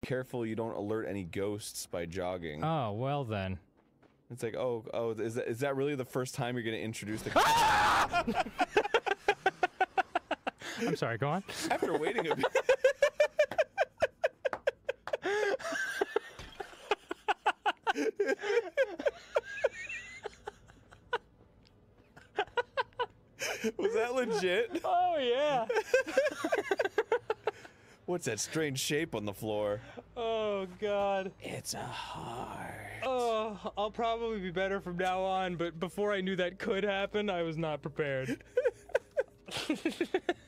careful you don't alert any ghosts by jogging. Oh, well then. It's like, oh, is that really the first time you're gonna introduce the I'm sorry, go on. After waiting a bit. Was that legit? Oh, yeah. What's that strange shape on the floor? Oh, God. It's a heart. Oh, I'll probably be better from now on, but before I knew that could happen, I was not prepared.